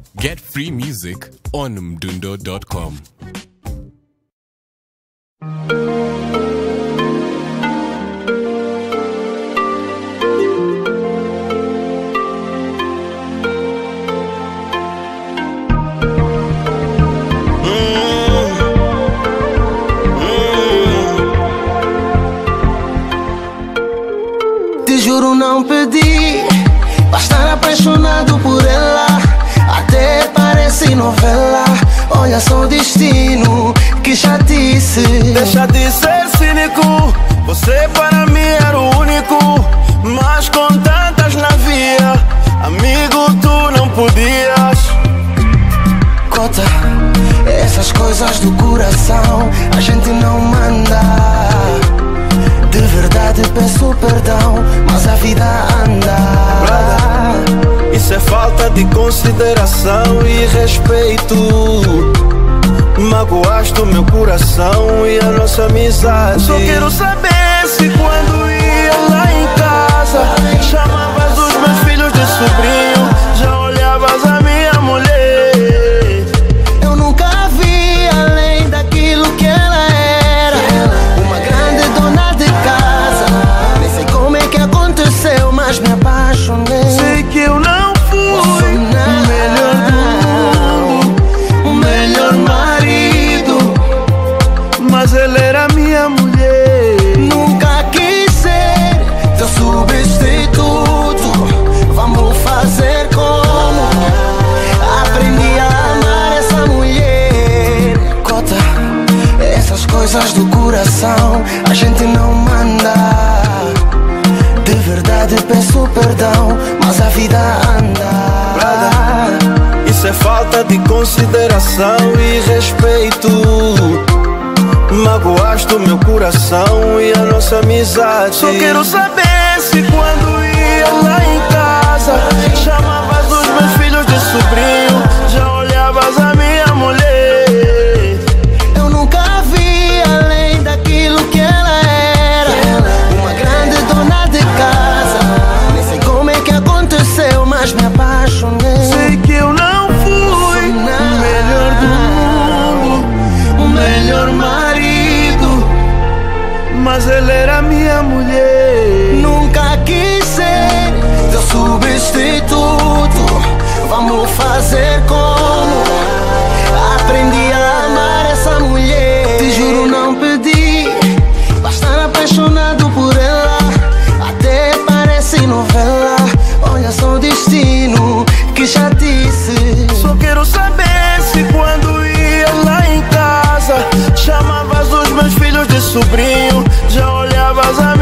Get free music on mdundo.com. Te juro não pedi pra estar apaixonado por ela. Até parece novela. Olha só o destino, que chatice. Deixa de ser cínico. Você para mim era o único. Mas com tantas na via, amigo, tu não podias. Cota, essas coisas do coração a gente não manda. De verdade peço perdão, mas a vida anda. Brother, isso é falta de consideração e respeito. Magoaste o meu coração e a nossa amizade. Só quero saber se quando ia lá em casa chamavas os meus filhos de sobrinho, já olhavas a minha mulher. Eu nunca vi além daquilo que ela era, uma grande dona de casa. Nem sei como é que aconteceu, mas me apaixonei. Sei que eu não fui o melhor do mundo, o melhor marido, mas ela era minha mulher. nunca quis ser teu substituto. Vamos fazer como? Aprendi a amar essa mulher. Cota, essas coisas do coração a gente não manda. De verdade peço perdão, mas a vida anda. Isso é falta de consideração e respeito. Magoaste o meu coração e a nossa amizade. Só quero saber se quando ia lá em casa chamavas os meus filhos de sobrinho, já olhavas a minha mulher. Eu nunca vi além daquilo que ela era, uma grande dona de casa. Nem sei como é que aconteceu, mas me apaixonei. Sei que eu não fui o melhor do mundo, o melhor marido, mas ela era minha mulher. nunca quis ser teu substituto. Vamos fazer como? Aprendi a amar essa mulher. Te juro não pedi pra estar apaixonado por ela. Até parece novela. Olha só o destino, que chatice. Só quero saber se quando ia lá em casa chamavas os meus filhos de sobrinho, já olhavas a